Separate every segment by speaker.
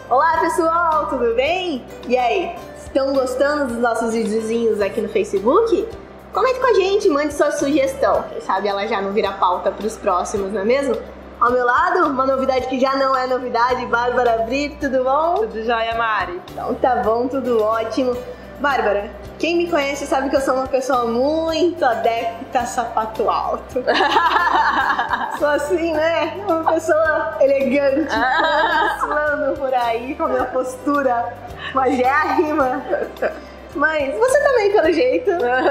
Speaker 1: Olá pessoal, tudo bem? E aí, estão gostando dos nossos videozinhos aqui no Facebook? Comente com a gente, mande sua sugestão. Quem sabe ela já não vira pauta para os próximos, não é mesmo? Ao meu lado, uma novidade que já não é novidade, Bárbara Brito, tudo bom?
Speaker 2: Tudo jóia, Mari?
Speaker 1: Então tá bom, tudo ótimo. Bárbara, quem me conhece sabe que eu sou uma pessoa muito adepta a sapato alto. Sou assim, né? Uma pessoa elegante, desfilando por aí com a minha postura magérrima. Mas você também, pelo jeito.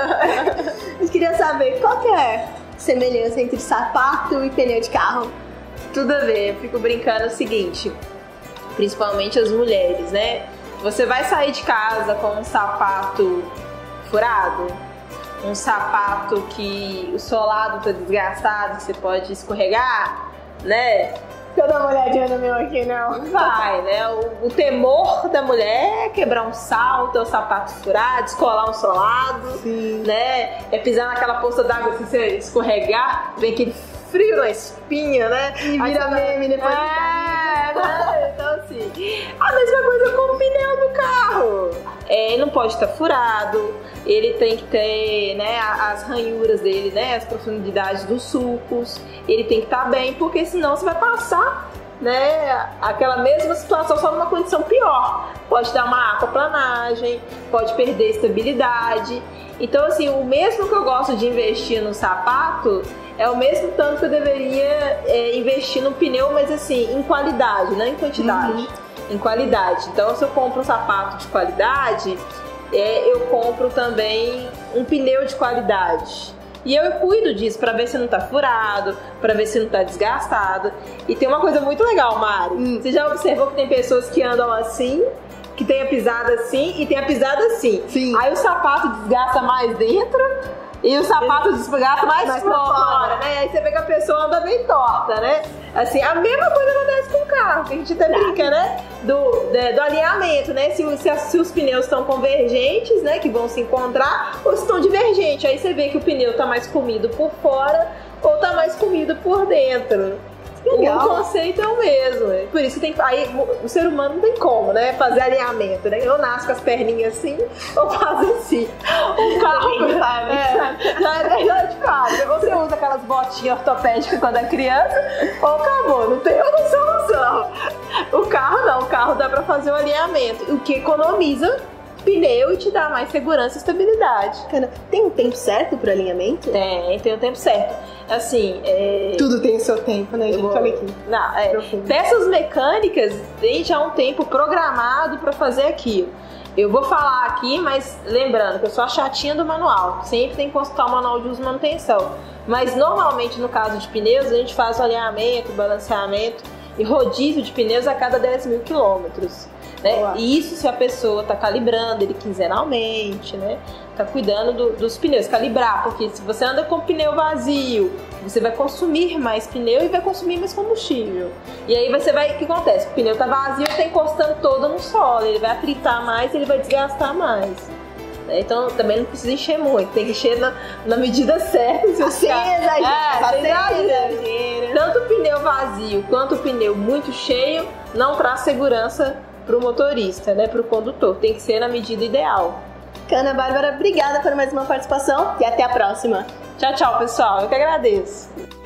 Speaker 1: Eu queria saber qual que é a semelhança entre sapato e pneu de carro.
Speaker 2: Tudo a ver, eu fico brincando o seguinte, principalmente as mulheres, né? Você vai sair de casa com um sapato furado, um sapato que o solado tá desgastado, que você pode escorregar, né?
Speaker 1: Deixa eu dar uma olhadinha no meu aqui, não.
Speaker 2: Vai, né? O temor da mulher é quebrar um salto, é o sapato furado, descolar um solado,
Speaker 1: sim,
Speaker 2: né? É pisar naquela poça d'água, se você escorregar, vem aquele frio na espinha, né?
Speaker 1: E vira meme depois.
Speaker 2: Né? Então assim, a mesma coisa com o pneu do carro. Ele não pode estar furado, ele tem que ter, né, as ranhuras dele, né, as profundidades dos sulcos, ele tem que estar bem, porque senão você vai passar, né, aquela mesma situação só numa condição pior. Pode dar uma aquaplanagem, pode perder estabilidade. Então assim, o mesmo que eu gosto de investir no sapato é o mesmo tanto que eu deveria investir no pneu, mas assim, em qualidade, não em quantidade, em qualidade. Então se eu compro um sapato de qualidade, eu compro também um pneu de qualidade. E eu cuido disso para ver se não tá furado, para ver se não tá desgastado. E tem uma coisa muito legal, Mari. Você já observou que tem pessoas que andam assim, que tem a pisada assim e tem a pisada assim?
Speaker 1: Sim.
Speaker 2: Aí o sapato desgasta mais dentro e o sapato desgasta mais fora, né? Aí você vê que a pessoa anda bem torta, né? Assim, a mesma coisa acontece com o carro, que a gente até brinca, né? Do alinhamento, né? Se os pneus estão convergentes, né? Que vão se encontrar, ou se estão divergentes. Aí você vê que o pneu tá mais comido por fora ou tá mais comido por dentro.
Speaker 1: Legal.
Speaker 2: O conceito é o mesmo, né? Por isso que tem, aí o ser humano não tem como, né, fazer alinhamento, né? Eu nasço com as perninhas assim, ou faço assim. O carro já é verdade, cara. Ou você usa aquelas botinhas ortopédicas quando é criança, ou acabou, não tem outra solução. O carro não, o carro dá pra fazer o alinhamento, o que economiza pneu e te dá mais segurança e estabilidade.
Speaker 1: Tem um tempo certo pro alinhamento?
Speaker 2: Tem um tempo certo. Assim,
Speaker 1: tudo tem o seu tempo, né, gente? Olha aqui.
Speaker 2: Não, peças mecânicas tem já um tempo programado para fazer aquilo. Eu vou falar aqui, mas lembrando que eu sou a chatinha do manual. Sempre tem que consultar o manual de uso e manutenção. Mas normalmente no caso de pneus, a gente faz o alinhamento, balanceamento e rodízio de pneus a cada 10 mil quilômetros. Né? E isso se a pessoa está calibrando ele quinzenalmente, né? Tá cuidando dos pneus, calibrar, porque se você anda com o pneu vazio, você vai consumir mais pneu e vai consumir mais combustível. E aí você vai, o que acontece? O pneu tá vazio, ele tá encostando todo no solo, ele vai atritar mais, ele vai desgastar mais. Então também não precisa encher muito, tem que encher na medida certa.
Speaker 1: Sem exagero.
Speaker 2: Tanto o pneu vazio quanto o pneu muito cheio não traz segurança pro motorista, né, pro condutor. Tem que ser na medida ideal.
Speaker 1: Bacana, Bárbara, obrigada por mais uma participação e até a próxima.
Speaker 2: Tchau, tchau, pessoal. Eu que agradeço.